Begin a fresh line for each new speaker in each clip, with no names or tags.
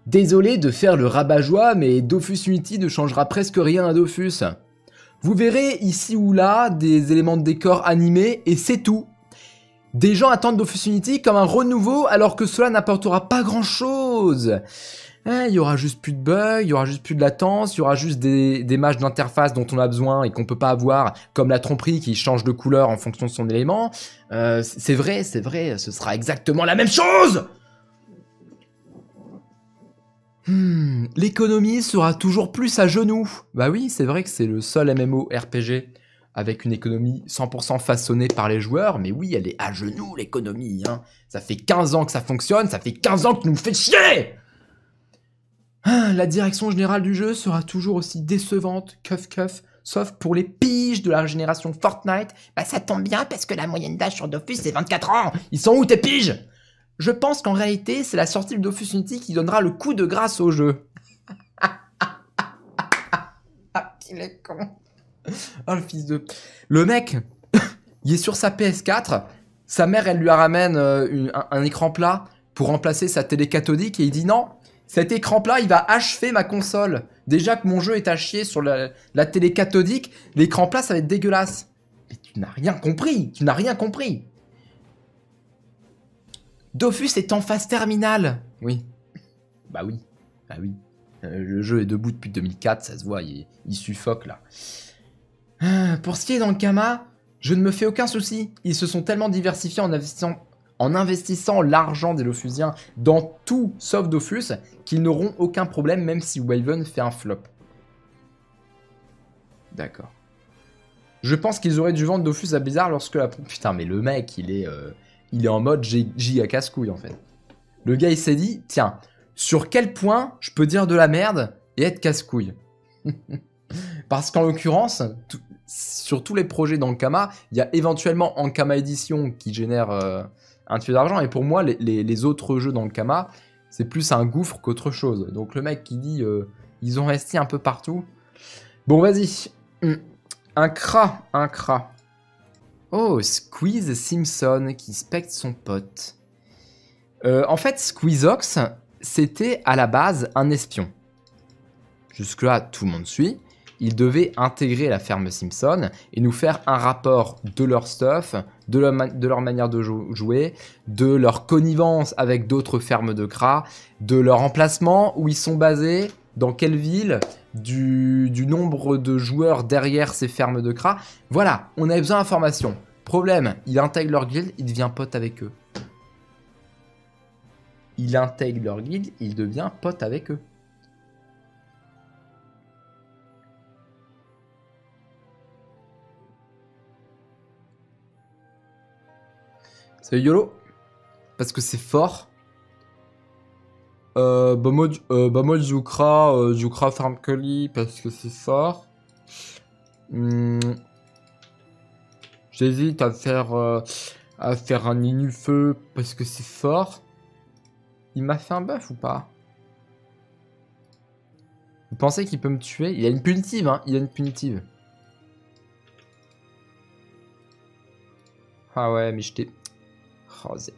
Désolé de faire le rabat-joie, mais Dofus Unity ne changera presque rien à Dofus. Vous verrez ici ou là des éléments de décor animés et c'est tout. Des gens attendent Dofus Unity comme un renouveau alors que cela n'apportera pas grand chose. Il y aura juste plus de bugs, il y aura juste plus de latence, il y aura juste des matchs d'interface dont on a besoin et qu'on peut pas avoir, comme la tromperie qui change de couleur en fonction de son élément. C'est vrai, ce sera exactement la même chose. L'économie sera toujours plus à genoux. Bah oui, c'est vrai que c'est le seul MMO RPG avec une économie 100% façonnée par les joueurs, mais oui, elle est à genoux l'économie. Hein. Ça fait 15 ans que ça fonctionne, ça fait 15 ans que nous fait chier. La direction générale du jeu sera toujours aussi décevante, sauf pour les piges de la génération Fortnite. Bah ça tombe bien parce que la moyenne d'âge sur Dofus c'est 24 ans. Ils sont où tes piges? Je pense qu'en réalité, c'est la sortie de Dofus Unity qui donnera le coup de grâce au jeu. Ah, qu'il est con. Oh, le fils de... Le mec, il est sur sa PS4, sa mère, elle lui ramène un écran plat pour remplacer sa télé cathodique et il dit non, cet écran plat, il va achever ma console. Déjà que mon jeu est à chier sur la télé cathodique, l'écran plat, ça va être dégueulasse. Mais tu n'as rien compris, tu n'as rien compris. Dofus est en phase terminale. Oui. Bah oui. Bah oui. Le jeu est debout depuis 2004, ça se voit, il suffoque là. Pour ce qui est dans le Kama, je ne me fais aucun souci. Ils se sont tellement diversifiés en investissant l'argent des Lofusiens dans tout sauf Dofus qu'ils n'auront aucun problème même si Waven fait un flop. D'accord. Je pense qu'ils auraient dû vendre Dofus à Blizzard lorsque la... Putain, mais le mec, il est en mode giga casse-couille, en fait. Le gars, il s'est dit, tiens, sur quel point je peux dire de la merde et être casse-couille? Parce qu'en l'occurrence, sur tous les projets dans le Kama, il y a éventuellement en Kama Edition qui génère un tuyau d'argent. Et pour moi, les autres jeux dans le Kama, c'est plus un gouffre qu'autre chose. Donc le mec qui dit, ils ont resté un peu partout. Bon, vas-y. Un cra. Oh, Squeeze Simpson qui specte son pote. En fait, Squeezox, c'était à la base un espion. Jusque-là, tout le monde suit. Ils devaient intégrer la ferme Simpson et nous faire un rapport de leur stuff, de leur manière de jouer, de leur connivence avec d'autres fermes de Kra, de leur emplacement, où ils sont basés, dans quelle ville, du nombre de joueurs derrière ces fermes de Kra. Voilà, on avait besoin d'informations. Problème, il intègre leur guilde, il devient pote avec eux. Il intègre leur guilde, il devient pote avec eux. C'est YOLO. Parce que c'est fort. Moi, Jukra Farm Collie parce que c'est fort. J'hésite à faire un Inufeu parce que c'est fort. Il m'a fait un buff ou pas? Vous pensez qu'il peut me tuer? Il a une punitive, hein. Il a une punitive. Ah ouais, mais je t'ai... Oh, Z.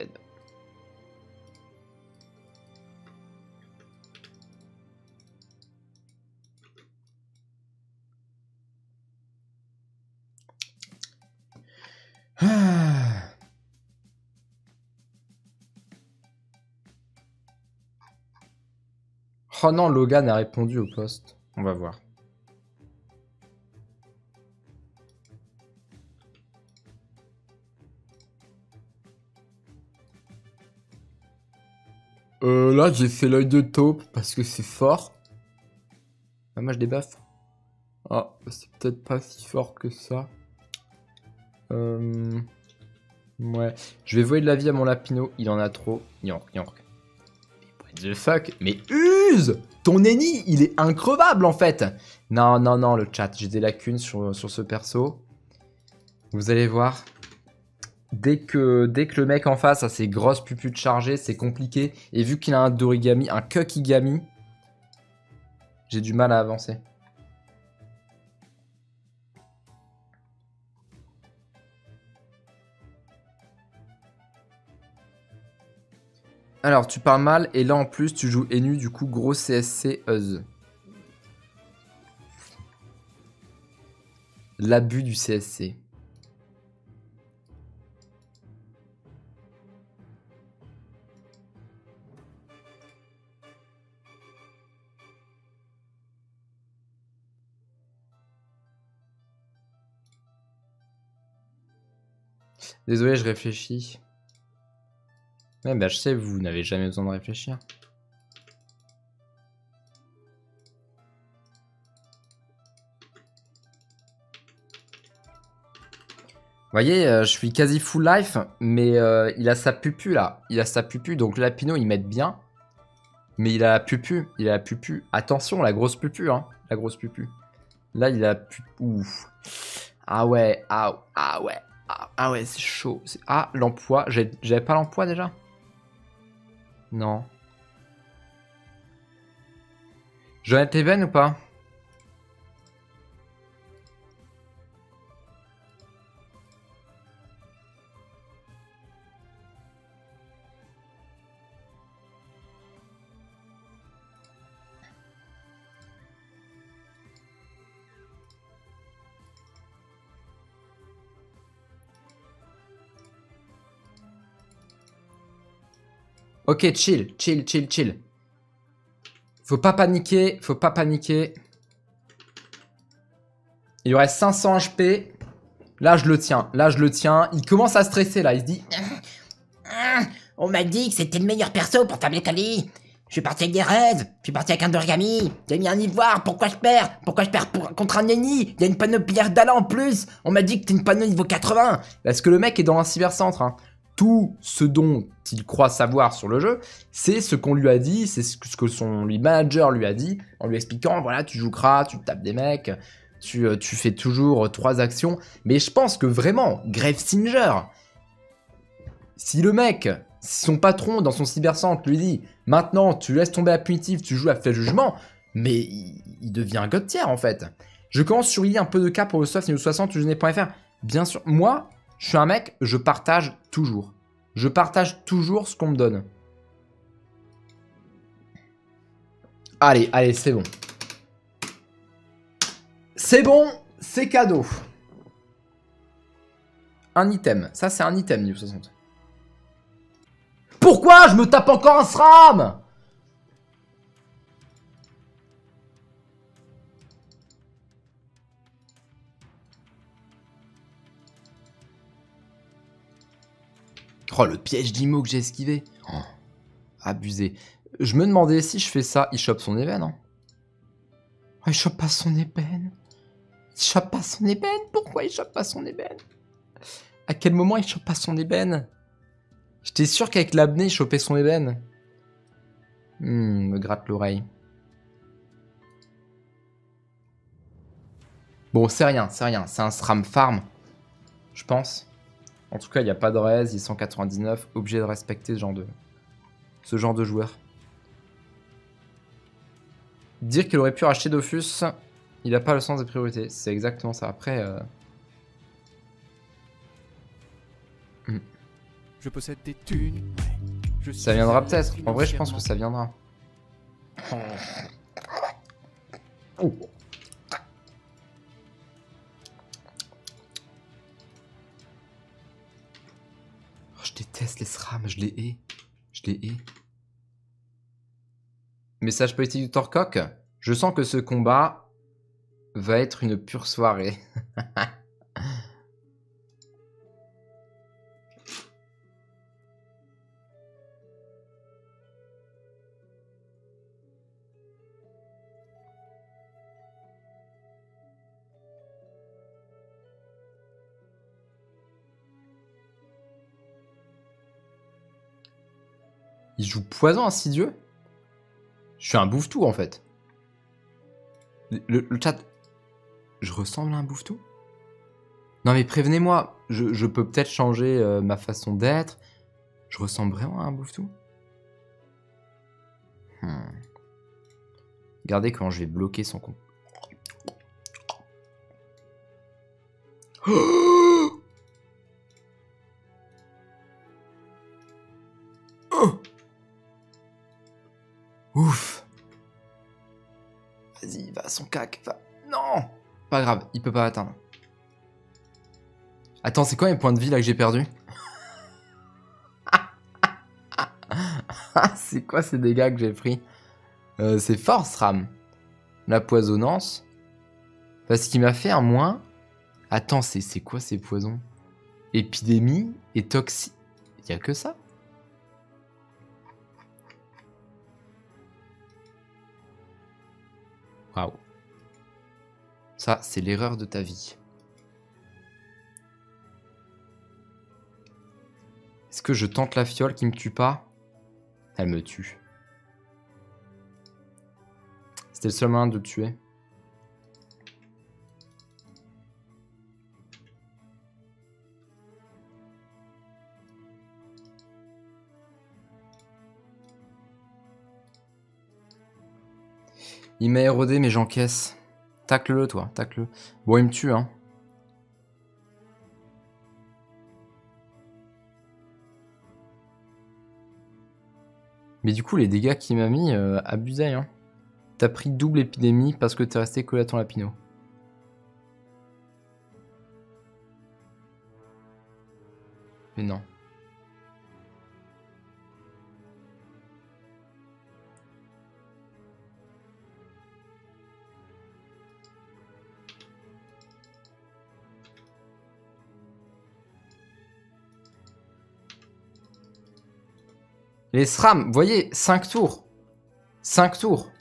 Ah. Oh non, Logan a répondu au poste. On va voir. Là, j'ai fait l'œil de taupe parce que c'est fort. Ah, moi, je débuff. Ah, c'est peut-être pas si fort que ça. Ouais. Je vais voler de la vie à mon Lapino. Il en a trop. York. What the fuck? Mais use! Ton ennemi, il est increvable en fait! Non, le chat. J'ai des lacunes sur ce perso. Vous allez voir. Dès que le mec en face a ses grosses puputes chargées, c'est compliqué. Et vu qu'il a un Dorigami, un Kukigami, j'ai du mal à avancer. Alors, tu parles mal, et là en plus, tu joues Enu, du coup, gros CSC Uz. L'abus du CSC. Désolé, je réfléchis. Ouais, bah je sais, vous n'avez jamais besoin de réfléchir. Vous voyez, je suis quasi full life, mais il a sa pupu là. Il a sa pupu, donc là, Pinot, il m'aide bien. Mais il a la pupu, il a la pupu. Attention, la grosse pupu, hein. La grosse pupu. Là, il a pupu. Ouf. Ah ouais, ah ouais. Ah ouais, c'est chaud. Ah, l'emploi. J'avais pas l'emploi déjà? Non. Jonathan Even ou pas? Ok, chill, chill, chill, chill. Faut pas paniquer, faut pas paniquer. Il lui reste 500 HP. Là, je le tiens, là, je le tiens. Il commence à stresser, là. Il se dit...
On m'a dit que c'était le meilleur perso pour tabler Kali. Je suis parti avec des raids, je suis parti avec un Dorgami, j'ai mis un ivoire, pourquoi je perds? Pourquoi je perds contre un Nenny? Il y a une panneau Pierre d'Ala en plus. On m'a dit que t'es une panneau niveau 80.
Parce que le mec est dans un cybercentre, hein. Tout ce dont il croit savoir sur le jeu, c'est ce qu'on lui a dit, c'est ce que son manager lui a dit, en lui expliquant, voilà, tu joues Krat, tu tapes des mecs, tu fais toujours 3 actions. Mais je pense que vraiment, Gravesinger, si le mec, si son patron dans son cybercentre lui dit, maintenant tu laisses tomber la punitive, tu joues à fait jugement, mais il devient un god tier en fait. Je commence sur un peu de cas pour le soft niveau 60 usine.fr. Bien sûr, moi, je suis un mec, je partage toujours. Je partage toujours ce qu'on me donne. Allez, allez, c'est bon. C'est bon, c'est cadeau. Un item. Ça, c'est un item, niveau 60. Pourquoi je me tape encore un SRAM? Oh, le piège d'IMO que j'ai esquivé. Oh, abusé. Je me demandais si je fais ça, il chope son ébène. Hein. Oh, il chope pas son ébène. Il chope pas son ébène. Pourquoi il chope pas son ébène? À quel moment il chope pas son ébène? J'étais sûr qu'avec l'apnée, il chopait son ébène. Me gratte l'oreille. Bon, c'est rien, c'est rien. C'est un SRAM farm, je pense. En tout cas, il n'y a pas de raise, il est 199. Obligé de respecter ce genre de joueur. Dire qu'il aurait pu racheter Dofus, il n'a pas le sens des priorités. C'est exactement ça. Après...
Je possède des thunes.
Ça viendra peut-être. En vrai, je pense que ça viendra. Oh. Je déteste les SRAM, je les hais. Je les hais. Message politique du Torcoq. Je sens que ce combat va être une pure soirée. Il joue poison insidieux. Je suis un bouffe-tout en fait. Le chat... Je ressemble à un bouffe-tout? Non mais prévenez-moi, je peux peut-être changer ma façon d'être. Je ressemble vraiment à un bouffe-tout? Regardez comment je vais bloquer son compte. Vas-y, va, son cac, va. Non! Pas grave, il peut pas atteindre. Attends, c'est quoi les points de vie là que j'ai perdus? C'est quoi ces dégâts que j'ai pris? C'est force ram. La poisonnance. Parce qu'il m'a fait un moins. Attends, c'est quoi ces poisons? Épidémie et toxi. Y a que ça? Waouh. Ça, c'est l'erreur de ta vie. Est-ce que je tente la fiole qui me tue pas? Elle me tue. C'était le seul moyen de le tuer. Il m'a érodé, mais j'encaisse. Tacle-le, toi, tacle-le. Bon, il me tue, hein. Mais du coup, les dégâts qu'il m'a mis, abusaient, hein. T'as pris double épidémie parce que t'es resté collé à ton lapino. Mais non. Les SRAM, vous voyez, 5 tours. 5 tours.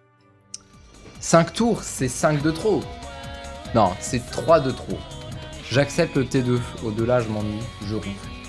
5 tours, c'est 5 de trop. Non, c'est 3 de trop. J'accepte le T2. Au-delà, je m'ennuie. Je ronfle.